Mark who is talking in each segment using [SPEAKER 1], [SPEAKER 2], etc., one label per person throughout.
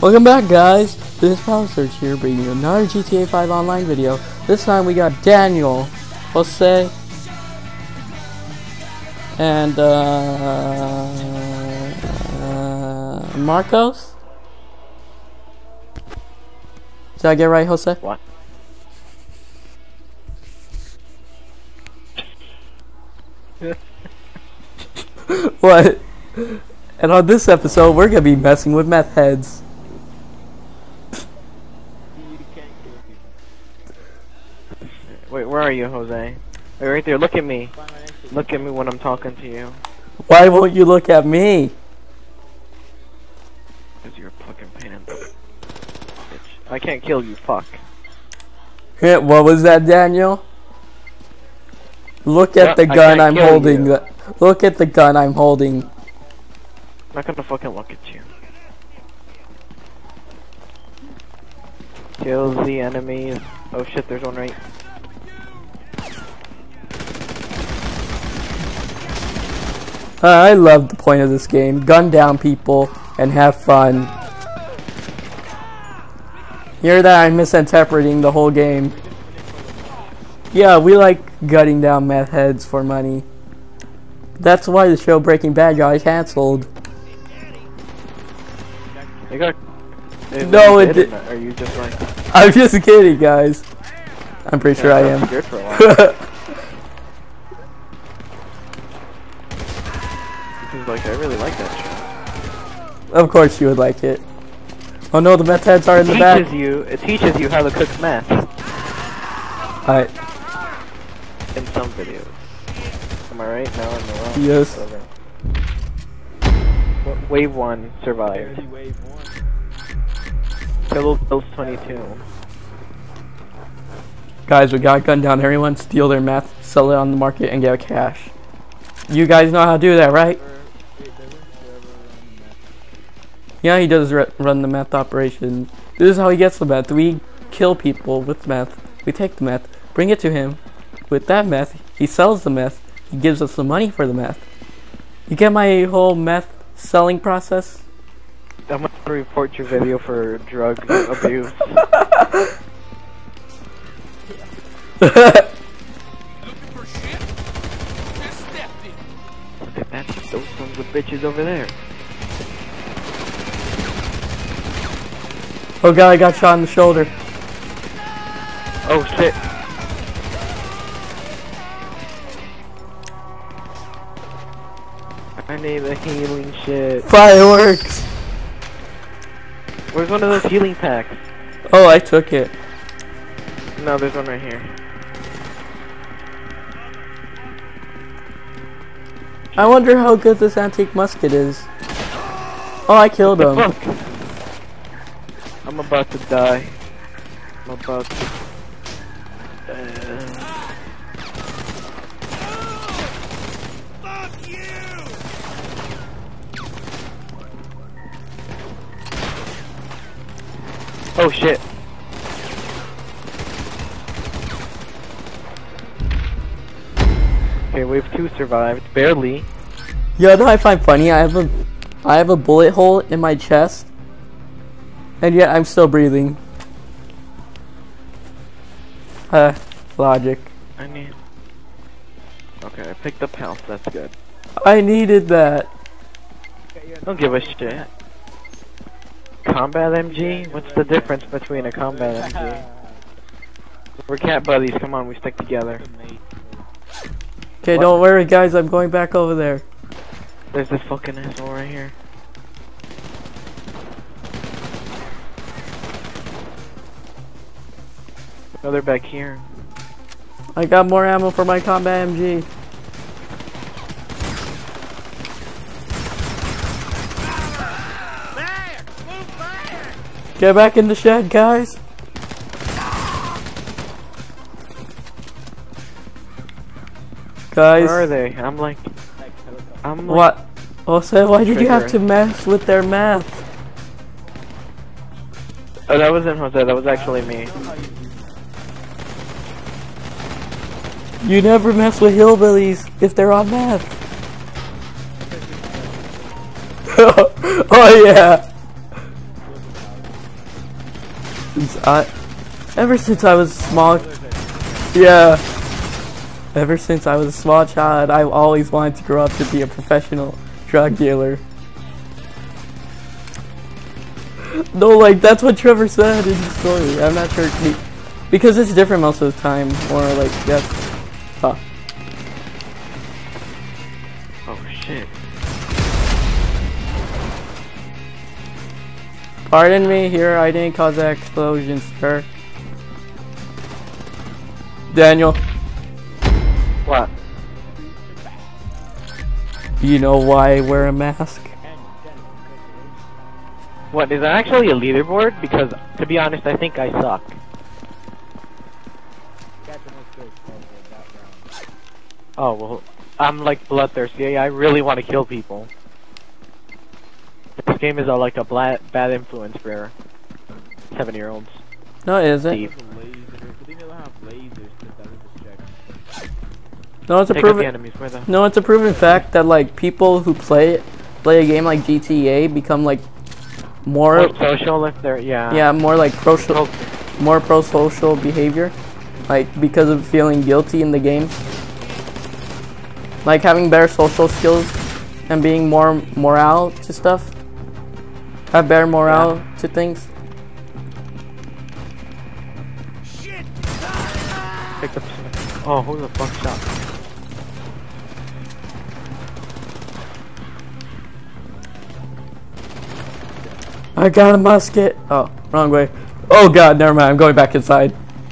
[SPEAKER 1] Welcome back, guys. This is Power Search here, bringing you another GTA 5 online video. This time we got Daniel, Jose, and Marcos. Did I get it right, Jose?
[SPEAKER 2] What?
[SPEAKER 1] What? And on this episode, we're gonna be messing with meth heads.
[SPEAKER 2] Wait, where are you, Jose? Wait, right there. Look at me. Look at me when I'm talking to you.
[SPEAKER 1] Why won't you look at me?
[SPEAKER 2] Because you're a fucking pain. Bitch. I can't kill you, fuck.
[SPEAKER 1] What was that, Daniel? Look at the gun I'm holding. Look at the gun I'm holding.
[SPEAKER 2] I'm not gonna fucking look at you. Kill the enemies. Oh shit, there's one right.
[SPEAKER 1] I love the point of this game. Gun down people and have fun. Hear that? I'm misinterpreting the whole game. Yeah, we like gutting down meth heads for money. That's why the show Breaking Bad got canceled. No, it didn't.
[SPEAKER 2] Are you just like?
[SPEAKER 1] I'm just kidding, guys. I'm pretty sure I am.
[SPEAKER 2] Scared for a while. Like, I really like that show.
[SPEAKER 1] Of course you would like it. Oh no, the meth heads are in the back.
[SPEAKER 2] It teaches you how to cook meth.
[SPEAKER 1] Alright.
[SPEAKER 2] In some videos. Am I right? No, I'm wrong.
[SPEAKER 1] Yes.
[SPEAKER 2] Wave 1 survived. Kill 22.
[SPEAKER 1] Guys, we got gun down everyone, steal their meth, sell it on the market, and get cash. You guys know how to do that, right? Yeah, he does run the meth operation. This is how he gets the meth. We kill people with meth. We take the meth, bring it to him. With that meth, he sells the meth. He gives us the money for the meth. You get my whole meth selling process?
[SPEAKER 2] I'm gonna report your video for drug abuse. Look at that, those sons of bitches over there.
[SPEAKER 1] Oh god, I got shot in the shoulder.
[SPEAKER 2] Oh shit. I need a healing shit.
[SPEAKER 1] Fireworks!
[SPEAKER 2] Where's one of those healing packs?
[SPEAKER 1] Oh, I took it.
[SPEAKER 2] No, there's one right here.
[SPEAKER 1] I wonder how good this antique musket is. Oh, I killed him.
[SPEAKER 2] Fuck. I'm about to die. I'm about to...
[SPEAKER 3] Fuck you!
[SPEAKER 2] Oh shit. Okay, wave 2 survived. Barely.
[SPEAKER 1] You know what I find funny? I have a bullet hole in my chest. And yet I'm still breathing. Logic.
[SPEAKER 2] Okay, I picked up health, that's good.
[SPEAKER 1] I needed that.
[SPEAKER 2] Don't give a shit. Combat MG? What's the difference between a combat MG? We're cat buddies, come on, we stick together.
[SPEAKER 1] Okay, don't worry guys, I'm going back over there.
[SPEAKER 2] There's this fucking asshole right here. Oh, they're back here.
[SPEAKER 1] I got more ammo for my combat MG. Get back in the shed, guys. Guys.
[SPEAKER 2] Where are they? I'm like
[SPEAKER 1] what? Jose, why did you have to mess with their meth?
[SPEAKER 2] Oh, that wasn't Jose, that was actually me.
[SPEAKER 1] You never mess with hillbillies if they're on meth. Oh yeah. Ever since I was small, yeah. Ever since I was a small child, I've always wanted to grow up to be a professional drug dealer. No, like, that's what Trevor said in his story. I'm not sure. Because it's different most of the time. Or, like, yes. Huh.
[SPEAKER 2] Oh, shit.
[SPEAKER 1] Pardon me here, I didn't cause that explosion, sir. Daniel.
[SPEAKER 2] What?
[SPEAKER 1] You know why I wear a mask?
[SPEAKER 2] What, is that actually a leaderboard? Because, to be honest, I think I suck. Oh, well, I'm like bloodthirsty. I really want to kill people. This game is like a bad influence for 7-year-olds.
[SPEAKER 1] No, it isn't.
[SPEAKER 2] Steve.
[SPEAKER 1] No, it's a proven fact that like people who play a game like GTA become like more
[SPEAKER 2] social if they're
[SPEAKER 1] more like pro-social behavior, like because of feeling guilty in the game, like having better social skills and being more morale to stuff, have better morale to things.
[SPEAKER 2] Oh, who the fuck shot?
[SPEAKER 1] I got a musket. Oh, wrong way. Oh god, never mind. I'm going back inside.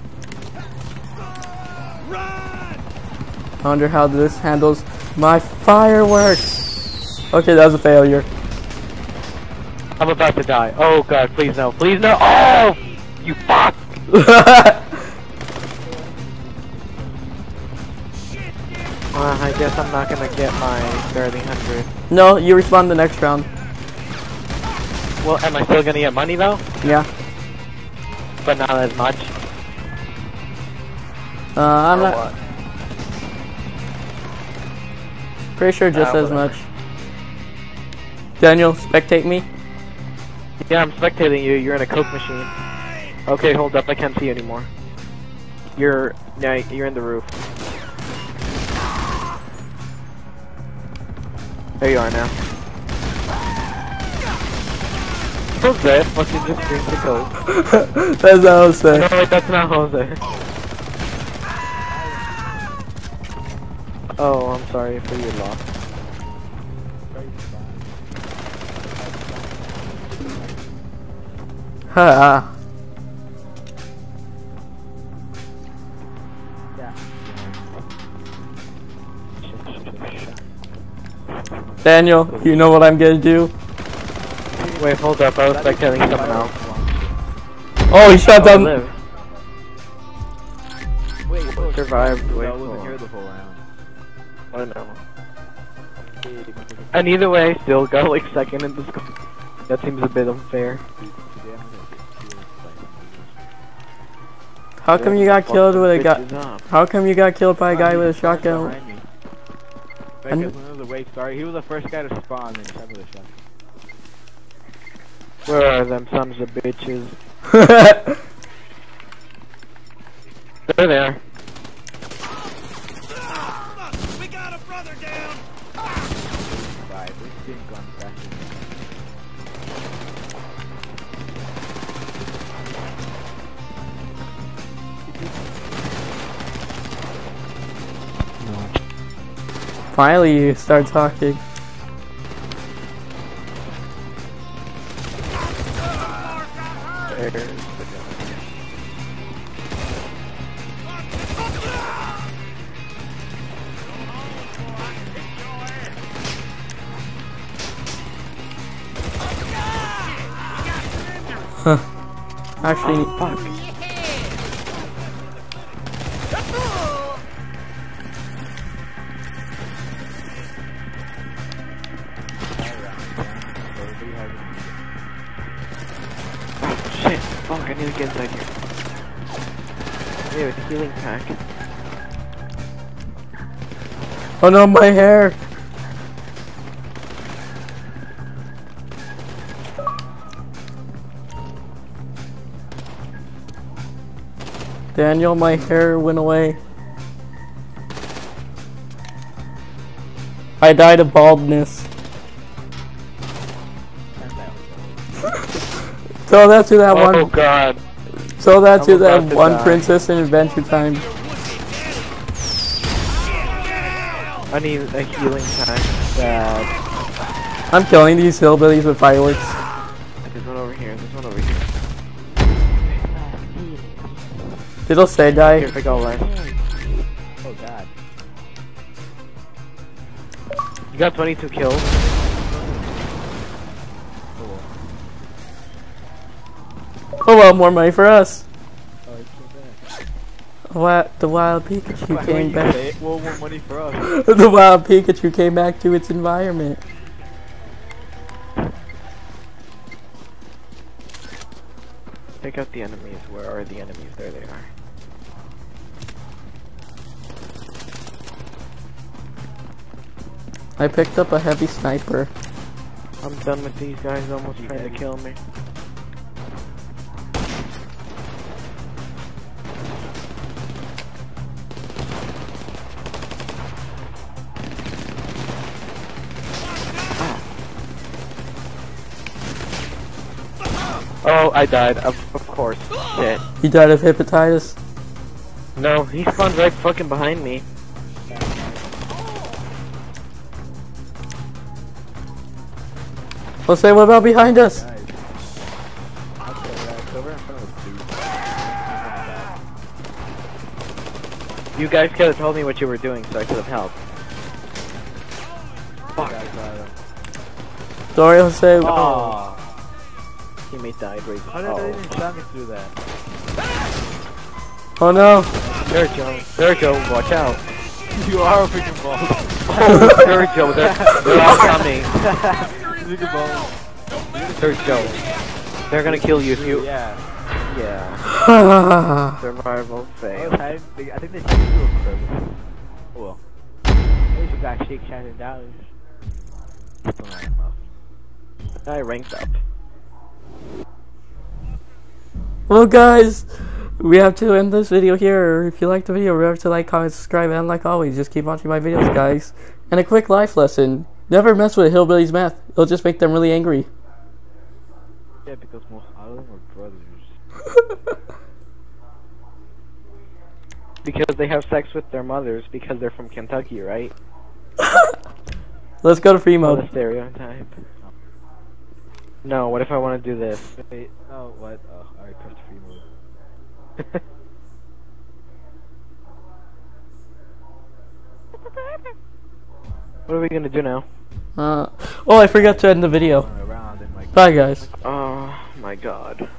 [SPEAKER 1] I wonder how this handles my fireworks. Okay, that was a failure.
[SPEAKER 2] I'm about to die. Oh god, please no. Please no. Oh! You fuck! I guess I'm not gonna get my 30-100.
[SPEAKER 1] No, you respawn the next round.
[SPEAKER 2] Well, am I still gonna get money though?
[SPEAKER 1] Yeah.
[SPEAKER 2] But not as much?
[SPEAKER 1] I'm not...
[SPEAKER 2] What?
[SPEAKER 1] Pretty sure just as much. Daniel, spectate me.
[SPEAKER 2] Yeah, I'm spectating you. You're in a coke machine. Okay, hold up. I can't see you anymore. You're in the roof. There you are now. Jose fucking just drinks the coke.
[SPEAKER 1] That's not Jose.
[SPEAKER 2] No, wait, that's not Jose. Oh, I'm sorry for your loss.
[SPEAKER 1] Ha. Daniel, you know what I'm gonna do?
[SPEAKER 2] Wait, hold up. I was spectating someone else.
[SPEAKER 1] Oh, he shot down.
[SPEAKER 2] Wait, survived. Wait,
[SPEAKER 3] I wasn't here the whole round.
[SPEAKER 2] I know. And either way, still got like second in the score. That seems a bit unfair.
[SPEAKER 1] How come you got killed with a guy? How come you got killed by a guy with a shotgun?
[SPEAKER 3] The wake started. He was the first guy to spawn and shot with a shotgun.
[SPEAKER 2] Where are them sons of bitches? They're there.
[SPEAKER 4] We got a brother down.
[SPEAKER 3] Right, this thing gone faster.
[SPEAKER 1] Finally, you start talking. Huh. Actually,
[SPEAKER 2] fuck. Shit, fuck, I need to get inside here. Here, it's a healing pack.
[SPEAKER 1] oh no, my hair! Daniel, my hair went away. I died of baldness. Tell that to that one.
[SPEAKER 2] Oh god.
[SPEAKER 1] Tell that to
[SPEAKER 2] I'm
[SPEAKER 1] that
[SPEAKER 2] about to
[SPEAKER 1] one
[SPEAKER 2] die.
[SPEAKER 1] princess in Adventure Time.
[SPEAKER 2] I need a healing time. Bad.
[SPEAKER 1] I'm killing these hillbillies with fireworks.
[SPEAKER 2] There's one over here. There's one over here.
[SPEAKER 1] It'll say die.
[SPEAKER 2] Here, if I go left.
[SPEAKER 3] Oh god.
[SPEAKER 2] You got 22 kills.
[SPEAKER 1] Oh well, more money for us.
[SPEAKER 3] Oh, it came back.
[SPEAKER 1] What? The wild Pikachu
[SPEAKER 3] Why
[SPEAKER 1] came
[SPEAKER 3] you
[SPEAKER 1] back.
[SPEAKER 3] say it? Well, more money for us.
[SPEAKER 1] The wild Pikachu came back to its environment.
[SPEAKER 2] Take out the enemies. Where are the enemies? There they are.
[SPEAKER 1] I picked up a heavy sniper.
[SPEAKER 2] I'm done with these guys almost trying to kill me. Oh, I died. Of course. Shit.
[SPEAKER 1] You died of hepatitis.
[SPEAKER 2] No, he spawned right fucking behind me.
[SPEAKER 1] Well, say what about behind us?
[SPEAKER 3] Guys. Over in front of us,
[SPEAKER 2] You guys could have told me what you were doing so I could have helped. Fuck.
[SPEAKER 1] Sorry, Jose.
[SPEAKER 3] Oh.
[SPEAKER 2] Teammate died right
[SPEAKER 3] How did I even shot me through that?
[SPEAKER 1] Oh no.
[SPEAKER 2] There, Joe. There, Joe. Watch out.
[SPEAKER 3] You are a freaking ball.
[SPEAKER 2] Oh, there, Joe. They're all coming.
[SPEAKER 3] Freaking ball.
[SPEAKER 2] There's Joe. They're gonna kill you if you.
[SPEAKER 3] Yeah.
[SPEAKER 2] Yeah. Survival fail.
[SPEAKER 3] I think they should do a curve. Well. They should got shake $1,000.
[SPEAKER 2] I ranked up.
[SPEAKER 1] Well, guys, we have to end this video here. If you liked the video, remember to like, comment, subscribe, and like always, just keep watching my videos, guys. And a quick life lesson. Never mess with hillbillies meth. It'll just make them really angry.
[SPEAKER 3] Yeah, because most of them are brothers.
[SPEAKER 2] Because they have sex with their mothers because they're from Kentucky, right?
[SPEAKER 1] Let's go to free
[SPEAKER 2] Oh, the
[SPEAKER 1] mode.
[SPEAKER 2] stereotype. No, what if I want to do this?
[SPEAKER 3] Wait, no, what? Oh, I pressed free mode.
[SPEAKER 2] What are we gonna do now?
[SPEAKER 1] Oh, I forgot to end the video.
[SPEAKER 3] Around and like.
[SPEAKER 1] Bye, guys.
[SPEAKER 2] Oh my god.